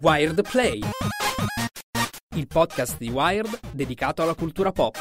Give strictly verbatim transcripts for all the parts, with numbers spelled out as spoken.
Wired Play, il podcast di Wired dedicato alla cultura pop.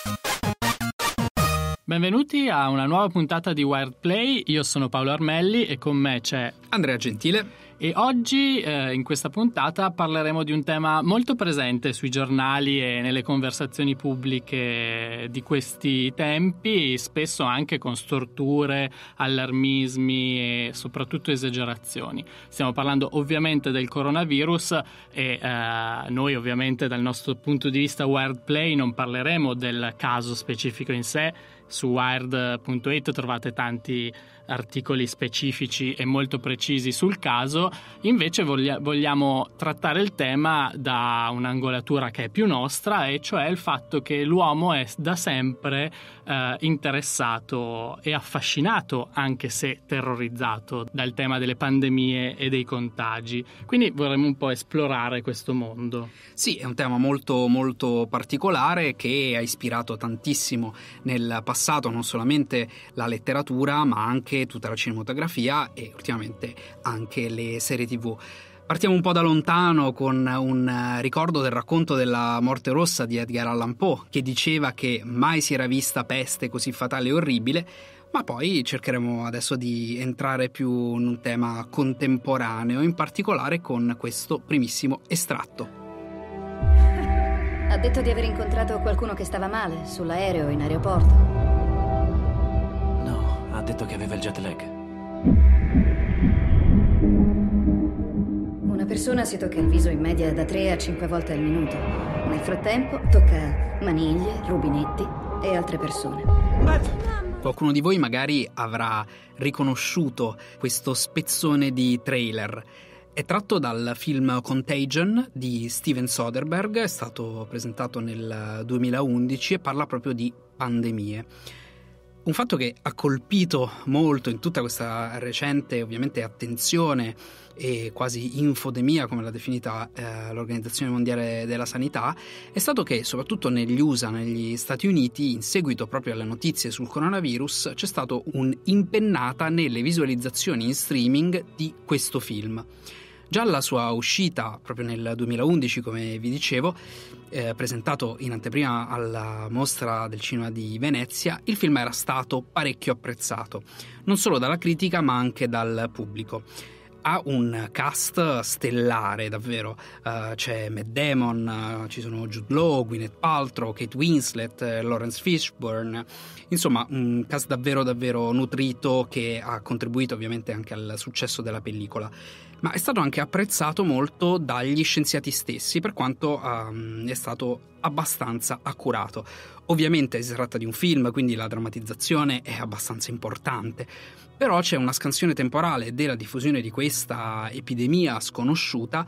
Benvenuti a una nuova puntata di Wired Play. Io sono Paolo Armelli e con me c'è Andrea Gentile. E oggi eh, in questa puntata parleremo di un tema molto presente sui giornali e nelle conversazioni pubbliche di questi tempi, spesso anche con storture, allarmismi e soprattutto esagerazioni. Stiamo parlando ovviamente del coronavirus e eh, noi ovviamente dal nostro punto di vista Wired Play non parleremo del caso specifico in sé. Su wired punto it trovate tanti articoli specifici e molto precisi sul caso. Invece voglia- vogliamo trattare il tema da un'angolatura che è più nostra, e cioè il fatto che l'uomo è da sempre eh, interessato e affascinato, anche se terrorizzato, dal tema delle pandemie e dei contagi. Quindi vorremmo un po' esplorare questo mondo. Sì, è un tema molto molto particolare che ha ispirato tantissimo nel passato non solamente la letteratura, ma anche tutta la cinematografia e ultimamente anche le serie tivù. Partiamo un po' da lontano con un ricordo del racconto della morte rossa di Edgar Allan Poe, che diceva che mai si era vista peste così fatale e orribile, ma poi cercheremo adesso di entrare più in un tema contemporaneo, in particolare con questo primissimo estratto. Ha detto di aver incontrato qualcuno che stava male sull'aereo in aeroporto. Ha detto che aveva il jet lag. Una persona si tocca il viso in media da tre a cinque volte al minuto. Nel frattempo tocca maniglie, rubinetti e altre persone. Qualcuno di voi magari avrà riconosciuto questo spezzone di trailer. È tratto dal film Contagion di Steven Soderbergh, è stato presentato nel duemilaundici e parla proprio di pandemie. Un fatto che ha colpito molto in tutta questa recente, ovviamente, attenzione e quasi infodemia, come l'ha definita eh, l'Organizzazione Mondiale della Sanità, è stato che soprattutto negli U S A, negli Stati Uniti, in seguito proprio alle notizie sul coronavirus, c'è stato un'impennata nelle visualizzazioni in streaming di questo film. Già alla sua uscita, proprio nel duemilaundici, come vi dicevo, eh, presentato in anteprima alla Mostra del Cinema di Venezia, il film era stato parecchio apprezzato, non solo dalla critica ma anche dal pubblico. Ha un cast stellare, davvero. Uh, c'è Matt Damon, uh, ci sono Jude Law, Gwyneth Paltrow, Kate Winslet, uh, Lawrence Fishburne. Insomma, un cast davvero davvero nutrito che ha contribuito ovviamente anche al successo della pellicola. Ma è stato anche apprezzato molto dagli scienziati stessi, per quanto um, è stato abbastanza accurato. Ovviamente si tratta di un film, quindi la drammatizzazione è abbastanza importante, però c'è una scansione temporale della diffusione di questa epidemia sconosciuta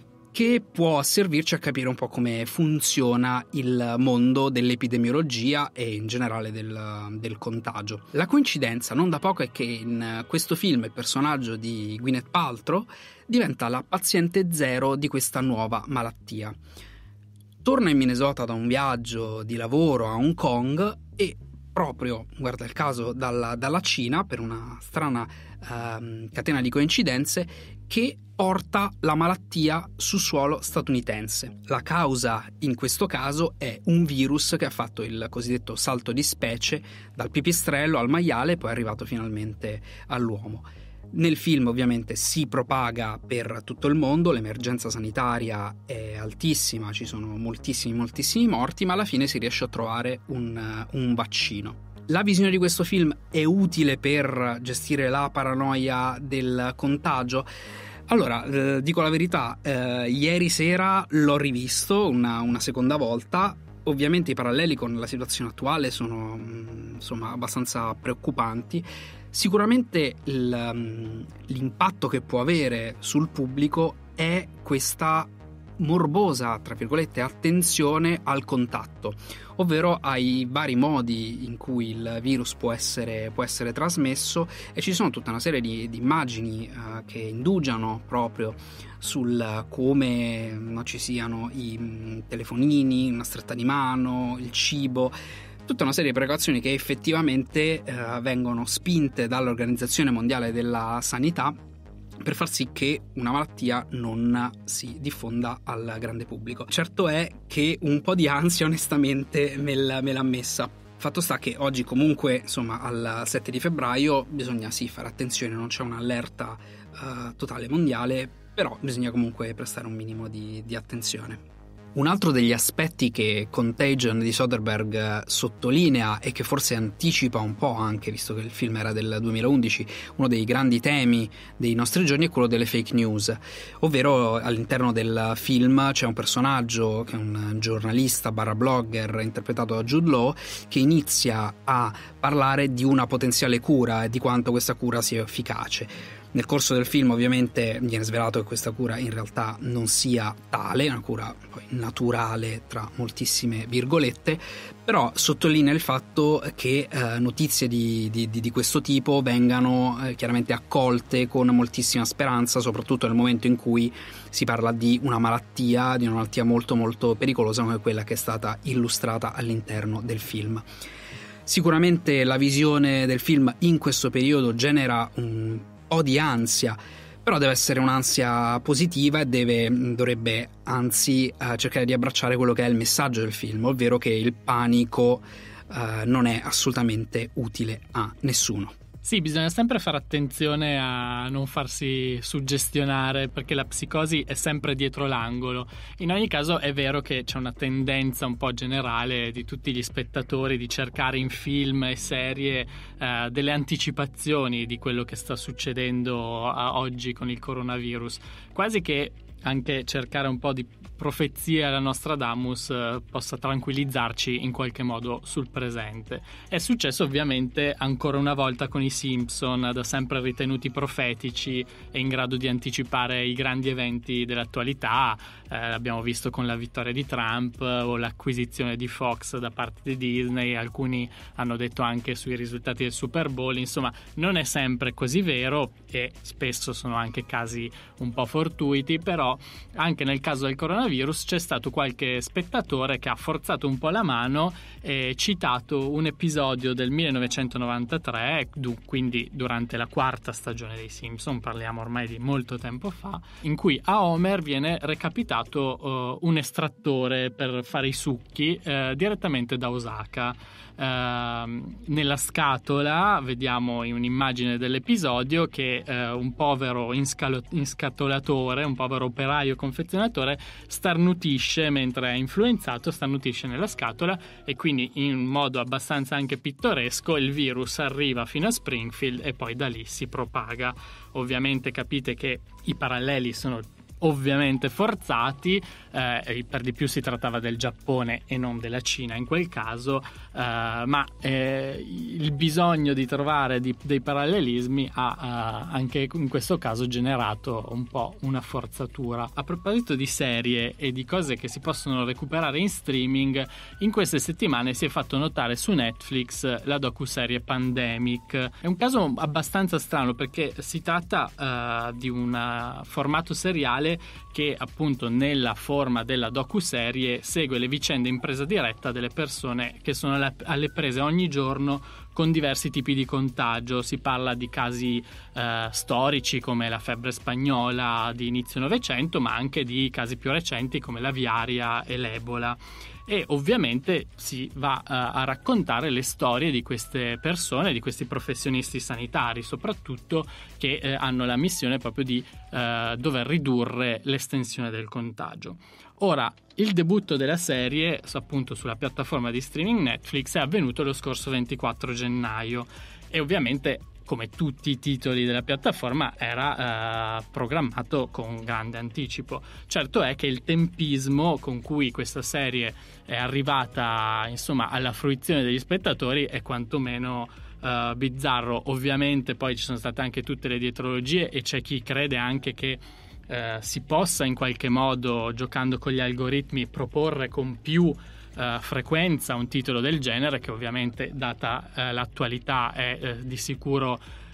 che può servirci a capire un po' come funziona il mondo dell'epidemiologia e in generale del, del contagio. La coincidenza non da poco è che in questo film il personaggio di Gwyneth Paltrow diventa la paziente zero di questa nuova malattia. Torna in Minnesota da un viaggio di lavoro a Hong Kong e proprio, guarda il caso, dalla, dalla Cina, per una strana ehm, catena di coincidenze, che porta la malattia su suolo statunitense. La causa in questo caso è un virus che ha fatto il cosiddetto salto di specie dal pipistrello al maiale e poi è arrivato finalmente all'uomo. Nel film ovviamente si propaga per tutto il mondo, l'emergenza sanitaria è altissima, ci sono moltissimi moltissimi morti, ma alla fine si riesce a trovare un, un vaccino. La visione di questo film è utile per gestire la paranoia del contagio? Allora, eh, dico la verità, eh, ieri sera l'ho rivisto una, una seconda volta. Ovviamente i paralleli con la situazione attuale sono insomma abbastanza preoccupanti. Sicuramente il, l'impatto che può avere sul pubblico è questa morbosa, tra virgolette, attenzione al contatto, ovvero ai vari modi in cui il virus può essere, può essere trasmesso, e ci sono tutta una serie di, di immagini uh, che indugiano proprio sul come non ci siano i mh, telefonini, una stretta di mano, il cibo, tutta una serie di precauzioni che effettivamente uh, vengono spinte dall'Organizzazione Mondiale della Sanità per far sì che una malattia non si diffonda al grande pubblico. Certo è che un po' di ansia onestamente me, l- me l'ha messa. Fatto sta che oggi comunque, insomma, al sette di febbraio bisogna sì fare attenzione, non c'è un'allerta uh, totale mondiale, però bisogna comunque prestare un minimo di, di attenzione. Un altro degli aspetti che Contagion di Soderbergh sottolinea e che forse anticipa un po' anche, visto che il film era del duemilaundici, uno dei grandi temi dei nostri giorni è quello delle fake news, ovvero all'interno del film c'è un personaggio che è un giornalista barra blogger interpretato da Jude Law che inizia a parlare di una potenziale cura e di quanto questa cura sia efficace. Nel corso del film ovviamente viene svelato che questa cura in realtà non sia tale, una cura poi naturale tra moltissime virgolette, però sottolinea il fatto che eh, notizie di, di, di questo tipo vengano eh, chiaramente accolte con moltissima speranza, soprattutto nel momento in cui si parla di una malattia, di una malattia molto molto pericolosa come quella che è stata illustrata all'interno del film. Sicuramente la visione del film in questo periodo genera un po' di ansia, però deve essere un'ansia positiva e deve, dovrebbe anzi eh, cercare di abbracciare quello che è il messaggio del film, ovvero che il panico eh, non è assolutamente utile a nessuno. Sì, bisogna sempre fare attenzione a non farsi suggestionare, perché la psicosi è sempre dietro l'angolo. In ogni caso è vero che c'è una tendenza un po' generale di tutti gli spettatori di cercare in film e serie eh, delle anticipazioni di quello che sta succedendo a oggi con il coronavirus, quasi che anche cercare un po' di profezie alla Nostradamus eh, possa tranquillizzarci in qualche modo sul presente. È successo ovviamente ancora una volta con i Simpson, da sempre ritenuti profetici e in grado di anticipare i grandi eventi dell'attualità. Eh, l'abbiamo visto con la vittoria di Trump eh, o l'acquisizione di Fox da parte di Disney. Alcuni hanno detto anche sui risultati del Super Bowl. Insomma, non è sempre così vero e spesso sono anche casi un po' fortuiti, però anche nel caso del coronavirus c'è stato qualche spettatore che ha forzato un po' la mano e citato un episodio del millenovecentonovantatré, quindi durante la quarta stagione dei Simpson, parliamo ormai di molto tempo fa, in cui a Homer viene recapitato uh, un estrattore per fare i succhi uh, direttamente da Osaka. Uh, nella scatola vediamo in un'immagine dell'episodio che uh, un povero inscalo- inscatolatore, un povero operaio confezionatore starnutisce mentre è influenzato, starnutisce nella scatola e quindi in un modo abbastanza anche pittoresco il virus arriva fino a Springfield e poi da lì si propaga. Ovviamente capite che i paralleli sono ovviamente forzati, eh, per di più si trattava del Giappone e non della Cina in quel caso, eh, ma eh, il bisogno di trovare di, dei parallelismi ha eh, anche in questo caso generato un po' una forzatura. A proposito di serie e di cose che si possono recuperare in streaming, in queste settimane si è fatto notare su Netflix la docuserie Pandemic. È un caso abbastanza strano perché si tratta eh, di un formato seriale che appunto nella forma della docuserie segue le vicende in presa diretta delle persone che sono alle prese ogni giorno con diversi tipi di contagio. Si parla di casi eh, storici come la febbre spagnola di inizio Novecento, ma anche di casi più recenti come l'aviaria e l'Ebola. E ovviamente si va uh, a raccontare le storie di queste persone, di questi professionisti sanitari soprattutto, che eh, hanno la missione proprio di uh, dover ridurre l'estensione del contagio. Ora, il debutto della serie, appunto sulla piattaforma di streaming Netflix, è avvenuto lo scorso ventiquattro gennaio e ovviamente, come tutti i titoli della piattaforma, era eh, programmato con grande anticipo. Certo è che il tempismo con cui questa serie è arrivata, insomma, alla fruizione degli spettatori è quantomeno eh, bizzarro. Ovviamente poi ci sono state anche tutte le dietrologie e c'è chi crede anche che eh, si possa in qualche modo, giocando con gli algoritmi, proporre con più Uh, frequenza un titolo del genere, che ovviamente data uh, l'attualità è uh, di sicuro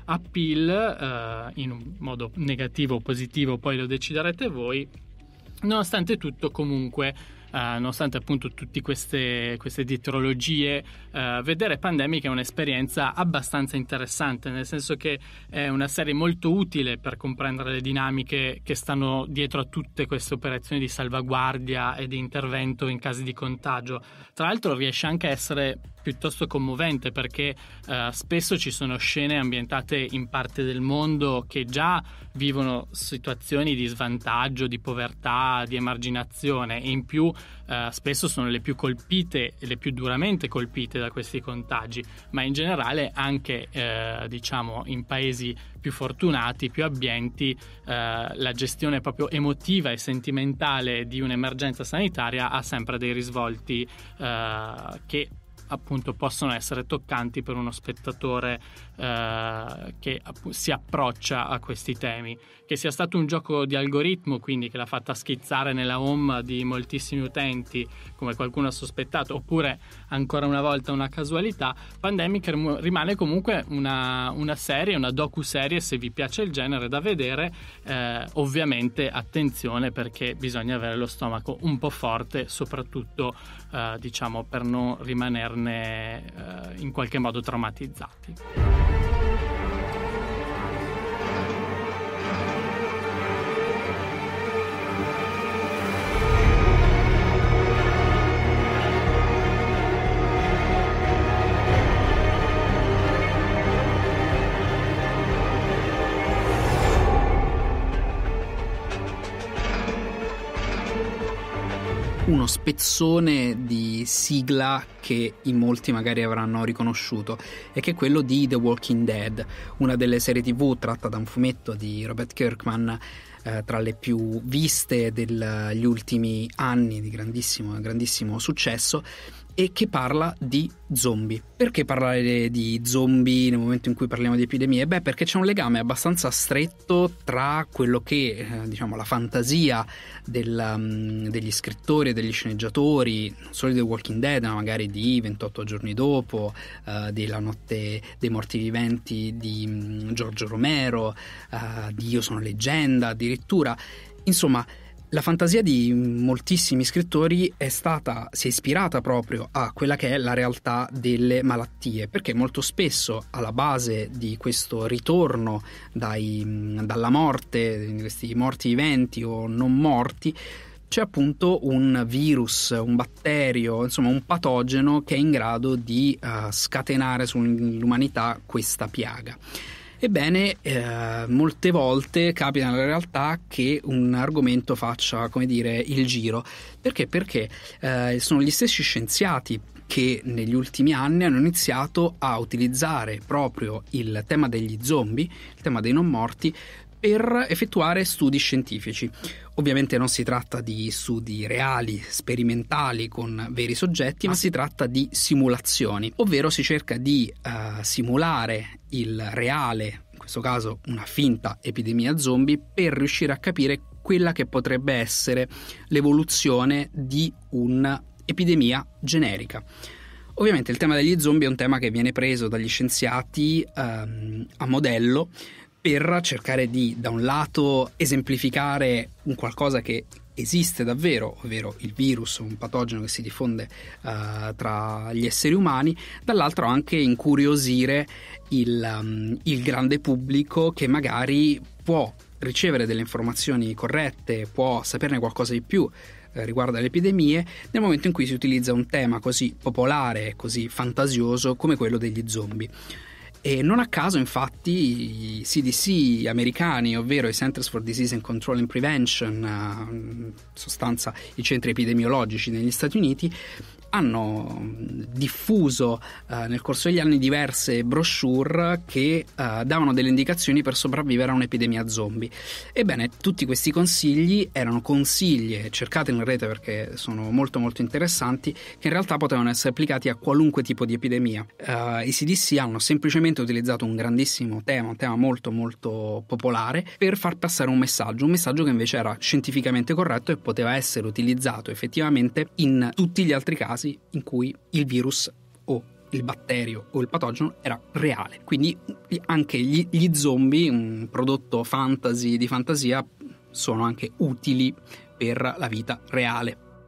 appeal, uh, in un modo negativo o positivo poi lo deciderete voi. Nonostante tutto, comunque Uh, nonostante appunto tutte queste, queste dietrologie, uh, vedere Pandemic è un'esperienza abbastanza interessante, nel senso che è una serie molto utile per comprendere le dinamiche che stanno dietro a tutte queste operazioni di salvaguardia e di intervento in casi di contagio. Tra l'altro riesce anche a essere piuttosto commovente, perché uh, spesso ci sono scene ambientate in parte del mondo che già vivono situazioni di svantaggio, di povertà, di emarginazione, e in più uh, spesso sono le più colpite e le più duramente colpite da questi contagi, ma in generale anche uh, diciamo in paesi più fortunati, più abbienti, uh, la gestione proprio emotiva e sentimentale di un'emergenza sanitaria ha sempre dei risvolti uh, che appunto possono essere toccanti per uno spettatore eh, che app- si approccia a questi temi. Che sia stato un gioco di algoritmo, quindi che l'ha fatta schizzare nella home di moltissimi utenti, come qualcuno ha sospettato, oppure ancora una volta una casualità, Pandemic rim- rimane comunque una, una serie, una docu-serie, se vi piace il genere, da vedere. Eh, ovviamente attenzione, perché bisogna avere lo stomaco un po' forte, soprattutto eh, diciamo per non rimanerne eh, in qualche modo traumatizzati. Uno spezzone di sigla che in molti magari avranno riconosciuto, e che è quello di The Walking Dead, una delle serie tv tratta da un fumetto di Robert Kirkman, eh, tra le più viste degli ultimi anni, di grandissimo, grandissimo successo, e che parla di zombie. Perché parlare di zombie nel momento in cui parliamo di epidemie? Beh, perché c'è un legame abbastanza stretto tra quello che, eh, diciamo, la fantasia del, um, degli scrittori e degli sceneggiatori, non solo di The Walking Dead, ma magari di ventotto giorni dopo, uh, di La notte dei morti viventi di um, Giorgio Romero, uh, di Io sono leggenda, addirittura. Insomma, la fantasia di moltissimi scrittori è stata, si è ispirata proprio a quella che è la realtà delle malattie, perché molto spesso alla base di questo ritorno dai, dalla morte, di questi morti viventi o non morti, c'è appunto un virus, un batterio, insomma un patogeno che è in grado di uh, scatenare sull'umanità questa piaga. Ebbene, eh, molte volte capita nella realtà che un argomento faccia, come dire, il giro. Perché? Perché eh, sono gli stessi scienziati che negli ultimi anni hanno iniziato a utilizzare proprio il tema degli zombie, il tema dei non morti, per effettuare studi scientifici. Ovviamente non si tratta di studi reali, sperimentali con veri soggetti, ma si tratta di simulazioni, ovvero si cerca di uh, simulare il reale, in questo caso una finta epidemia zombie, per riuscire a capire quella che potrebbe essere l'evoluzione di un'epidemia generica. Ovviamente il tema degli zombie è un tema che viene preso dagli scienziati um, a modello, per cercare di, da un lato, esemplificare un qualcosa che esiste davvero, ovvero il virus, un patogeno che si diffonde uh, tra gli esseri umani, dall'altro anche incuriosire il, um, il grande pubblico, che magari può ricevere delle informazioni corrette, può saperne qualcosa di più eh, riguardo alle epidemie, nel momento in cui si utilizza un tema così popolare, così fantasioso come quello degli zombie. E non a caso, infatti, i C D C americani, ovvero i Centers for Disease and Control and Prevention, in sostanza i centri epidemiologici negli Stati Uniti, hanno diffuso uh, nel corso degli anni diverse brochure che uh, davano delle indicazioni per sopravvivere a un'epidemia zombie. Ebbene, tutti questi consigli erano consigli, cercate in rete perché sono molto molto interessanti, che in realtà potevano essere applicati a qualunque tipo di epidemia. Uh, I C D C hanno semplicemente utilizzato un grandissimo tema, un tema molto molto popolare, per far passare un messaggio, un messaggio che invece era scientificamente corretto e poteva essere utilizzato effettivamente in tutti gli altri casi in cui il virus o il batterio o il patogeno era reale. Quindi anche gli, gli zombie, un prodotto fantasy di fantasia, sono anche utili per la vita reale.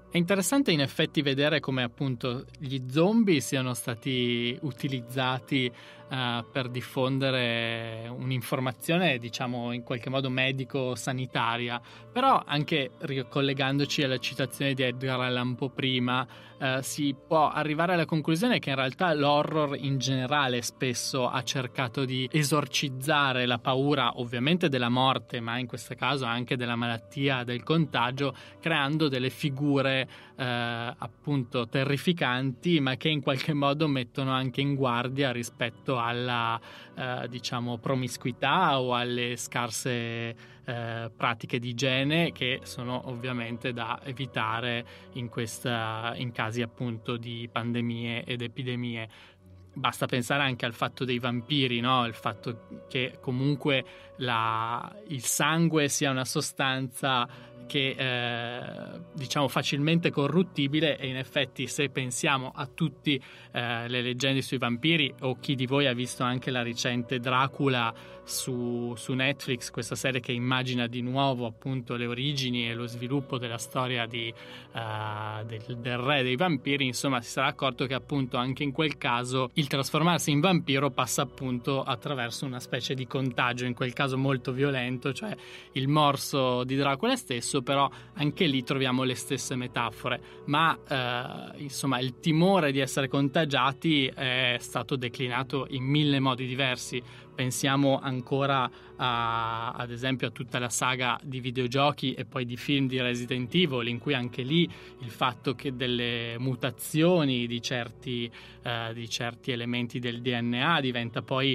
È interessante in effetti vedere come appunto gli zombie siano stati utilizzati uh, per diffondere un'informazione, diciamo, in qualche modo medico-sanitaria, però anche ricollegandoci alla citazione di Edgar Allan Poe prima, uh, si può arrivare alla conclusione che in realtà l'horror in generale spesso ha cercato di esorcizzare la paura, ovviamente della morte, ma in questo caso anche della malattia, del contagio, creando delle figure Eh, appunto terrificanti, ma che in qualche modo mettono anche in guardia rispetto alla eh, diciamo promiscuità o alle scarse eh, pratiche di igiene, che sono ovviamente da evitare in, questa, in casi appunto di pandemie ed epidemie. Basta pensare anche al fatto dei vampiri, no? Il fatto che comunque la, il sangue sia una sostanza che eh, diciamo facilmente corruttibile, e in effetti se pensiamo a tutte eh, le leggende sui vampiri, o chi di voi ha visto anche la recente Dracula su, su Netflix, questa serie che immagina di nuovo appunto le origini e lo sviluppo della storia di, uh, del, del re dei vampiri, insomma si sarà accorto che appunto anche in quel caso il trasformarsi in vampiro passa appunto attraverso una specie di contagio, in quel caso molto violento, cioè il morso di Dracula stesso, però anche lì troviamo le stesse metafore, ma eh, insomma il timore di essere contagiati è stato declinato in mille modi diversi. Pensiamo ancora a, ad esempio a tutta la saga di videogiochi e poi di film di Resident Evil, in cui anche lì il fatto che delle mutazioni di certi, eh, di certi elementi del D N A diventa poi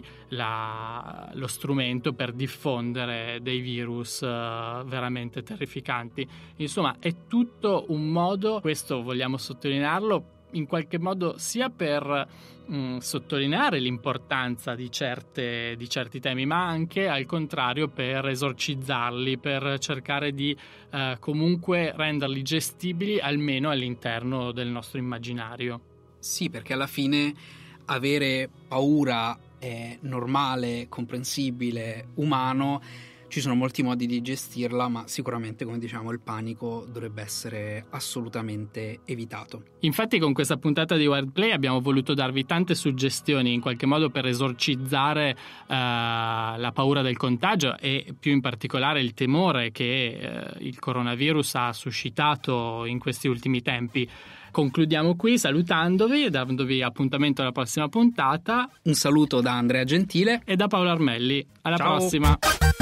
la, lo strumento per diffondere dei virus eh, veramente terrificanti. Insomma, è tutto un modo, questo vogliamo sottolinearlo, in qualche modo sia per mh, sottolineare l'importanza di, certe, di certi temi, ma anche al contrario per esorcizzarli, per cercare di eh, comunque renderli gestibili almeno all'interno del nostro immaginario. Sì, perché alla fine avere paura è normale, comprensibile, umano. Ci sono molti modi di gestirla, ma sicuramente, come diciamo, il panico dovrebbe essere assolutamente evitato. Infatti con questa puntata di Wordplay abbiamo voluto darvi tante suggestioni in qualche modo per esorcizzare uh, la paura del contagio e più in particolare il temore che uh, il coronavirus ha suscitato in questi ultimi tempi. Concludiamo qui salutandovi e dandovi appuntamento alla prossima puntata. Un saluto da Andrea Gentile e da Paolo Armelli. Alla Ciao. prossima!